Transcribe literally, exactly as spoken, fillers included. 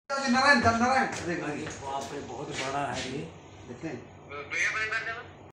नारायण नारायण अरे बाप रे बहुत बड़ा है ये। देखते हैं।